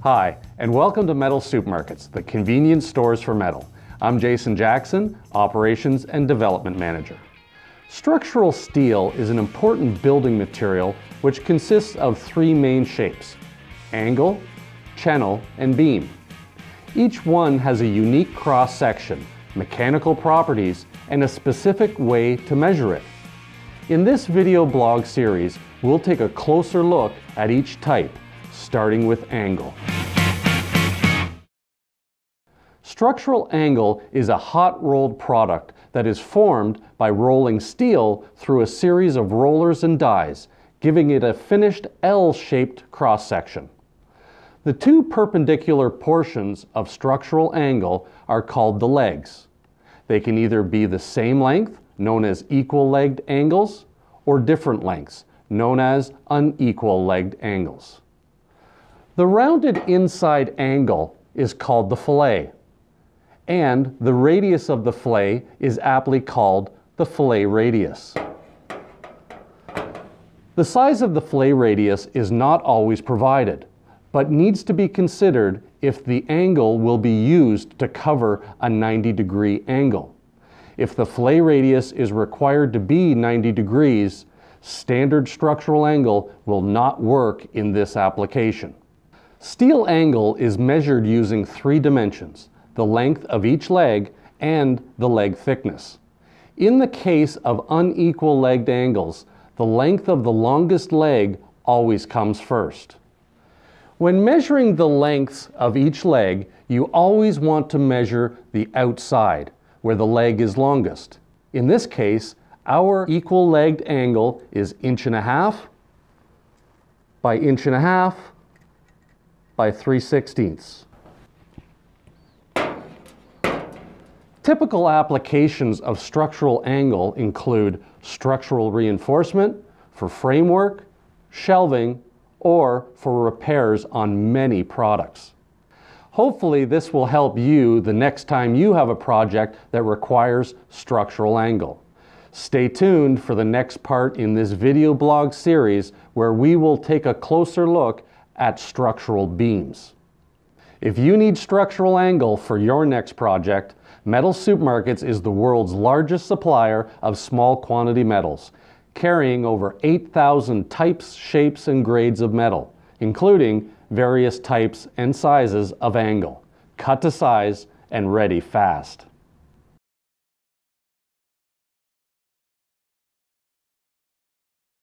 Hi, and welcome to Metal Supermarkets, the convenience stores for metal. I'm Jason Jackson, Operations and Development Manager. Structural steel is an important building material which consists of three main shapes: angle, channel, and beam. Each one has a unique cross-section, mechanical properties, and a specific way to measure it. In this video blog series, we'll take a closer look at each type, starting with angle. Structural angle is a hot-rolled product that is formed by rolling steel through a series of rollers and dies, giving it a finished L-shaped cross-section. The two perpendicular portions of structural angle are called the legs. They can either be the same length, known as equal-legged angles, or different lengths, known as unequal-legged angles. The rounded inside angle is called the fillet, and the radius of the fillet is aptly called the fillet radius. The size of the fillet radius is not always provided, but needs to be considered if the angle will be used to cover a 90-degree angle. If the fillet radius is required to be 90 degrees, standard structural angle will not work in this application. Steel angle is measured using three dimensions: the length of each leg and the leg thickness. In the case of unequal legged angles, the length of the longest leg always comes first. When measuring the lengths of each leg, you always want to measure the outside, where the leg is longest. In this case, our equal-legged angle is 1.5 inches by 1.5 inches by 3/16. Typical applications of structural angle include structural reinforcement for framework, shelving, or for repairs on many products. Hopefully this will help you the next time you have a project that requires structural angle. Stay tuned for the next part in this video blog series where we will take a closer look at structural beams. If you need structural angle for your next project, Metal Supermarkets is the world's largest supplier of small quantity metals, carrying over 8,000 types, shapes, and grades of metal, including various types and sizes of angle, cut to size and ready fast.